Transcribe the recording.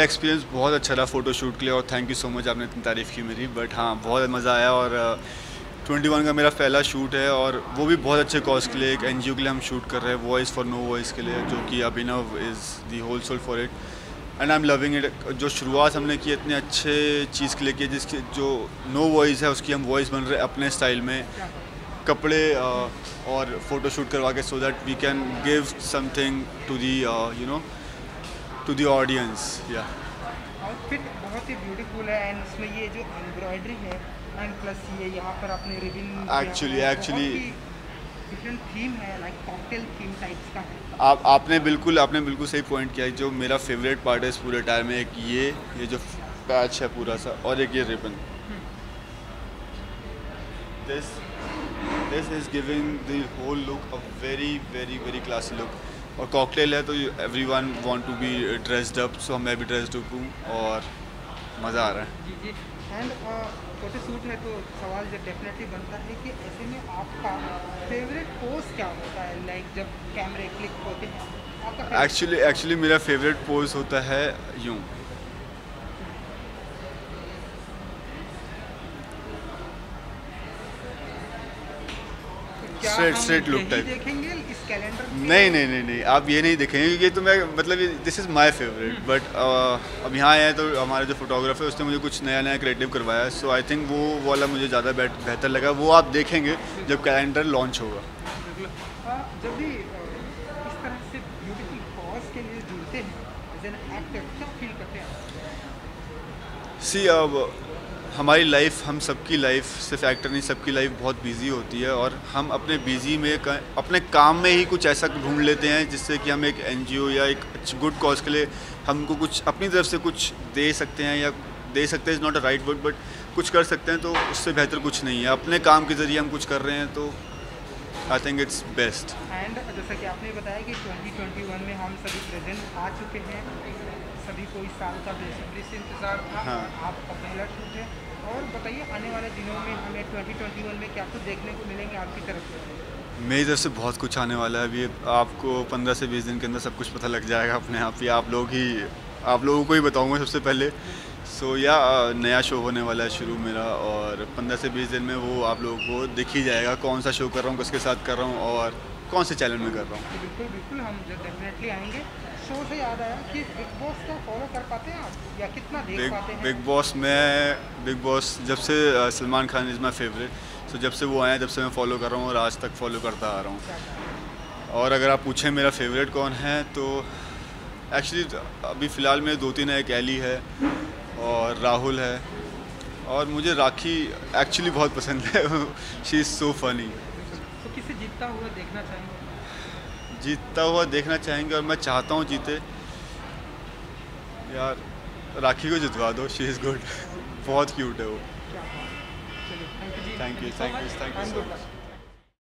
Experience बहुत अच्छा रहा फ़ोटोशूट के लिए, और थैंक यू सो मच, आपने इतनी तारीफ़ की मेरी। बट हाँ, बहुत मज़ा आया। और 21 का मेरा पहला शूट है, और वो भी बहुत अच्छे कॉज के लिए, एक एनजीओ के लिए हम शूट कर रहे हैं, वॉइस फॉर नो वॉइस के लिए, जो कि Abhinav is the whole soul for it, and I am loving it. जो शुरुआत हमने की इतने अच्छे चीज़ के लिए की, जिसकी जो नो वॉइस है उसकी हम वॉइस बन रहे अपने स्टाइल में, कपड़े और फोटोशूट करवा के, so that we can give something to the to the audience. या आउटफिट बहुत ही ब्यूटीफुल है, एंड इसमें ये जो एम्ब्रॉयडरी है, एंड प्लस ये यहाँ पर आपने रिबन, एक्चुअली डिफरेंट थीम है, लाइक कॉकटेल थीम टाइप्स का है। आपने बिल्कुल सही पॉइंट किया। जो मेरा फेवरेट पार्ट है इस पूरे टायर में, एक ये जो पैच है पूरा सा, और एक ये ribbon, this is giving the whole look a very very very classy look. और कॉकटेल है तो everyone want to be dressed up, so मैं भी ड्रेस्ड अप हूँ और मज़ा आ रहा है। जी जी। एंड फोटो शूट है तो सवाल जब डेफिनेटली बनता है कि ऐसे में आपका फेवरेट पोज क्या होता है, लाइक जब कैमरे क्लिक होते हैं आपका एक्चुअली मेरा फेवरेट पोज होता है यूँ, स्ट्रेट लुक टाइप। देखेंगे इस कैलेंडर में? नहीं, आप ये नहीं देखेंगे, क्योंकि तो मैं मतलब this is my favourite. But अब यहाँ आए हैं तो हमारा जो फोटोग्राफर है उसने मुझे कुछ नया क्रिएटिव करवाया, सो आई थिंक वो वाला मुझे ज़्यादा बेहतर लगा। वो आप देखेंगे जब कैलेंडर लॉन्च होगा। जब भी इस तरह से ब्यूटीफुल कॉज के लिए जुड़ते हैं एज एन एक्टर, क्या फील करते हैं? सी, अब हमारी लाइफ, हम सबकी लाइफ, सिर्फ एक्टर नहीं, सबकी लाइफ बहुत बिजी होती है, और हम अपने बिजी में अपने काम में ही कुछ ऐसा ढूंढ लेते हैं जिससे कि हम एक एनजीओ या एक गुड कॉज के लिए हमको कुछ अपनी तरफ से कुछ दे सकते हैं, या दे सकते हैं is not a right word, but कुछ कर सकते हैं। तो उससे बेहतर कुछ नहीं है। अपने काम के ज़रिए हम कुछ कर रहे हैं, तो I think it's best. And जैसा कि आपने बताया कि 2021 में हम सभी प्रेजेंट आ चुके हैं, सभी को इस साल का बेसब्री से इंतज़ार था। हाँ। आपका पहला शूट है, और बताइए आने वाले दिनों में हमें 2021 में क्या कुछ देखने को मिलेंगे आपकी तरफ से? मेरी तरफ से बहुत कुछ आने वाला है। अभी आपको 15 से 20 दिन के अंदर सब कुछ पता लग जाएगा अपने आप ही। आप लोगों को ही बताऊंगा सबसे पहले। सो या नया शो होने वाला है शुरू मेरा, और 15 से 20 दिन में वो आप लोगों को दिख ही जाएगा कौन सा शो कर रहा हूँ, किसके साथ कर रहा हूँ, और कौन से चैनल में कर रहा हूँ। बिल्कुल हम जो डेफिनेटली आएंगे। शो से याद आया कि बिग बॉस को फॉलो कर पाते हैं आप, या कितना देख पाते हैं? बिग बॉस जब से Salman Khan is my favourite, so जब से वो आए, जब से मैं फॉलो कर रहा हूँ, और आज तक फॉलो करता आ रहा हूँ। और अगर आप पूछें मेरा फेवरेट कौन है, तो एक्चुअली अभी फ़िलहाल में 2-3 है। एक एली है, और राहुल है, और मुझे राखी एक्चुअली बहुत पसंद है। She is so funny. तो किसे जीतता हुआ देखना चाहेंगे? जीतता हुआ देखना चाहेंगे, और मैं चाहता हूँ जीते यार। राखी को जितवा दो, शी इज़ गुड। बहुत क्यूट है वो। चलिए, थैंक यू जी। Thank you so much.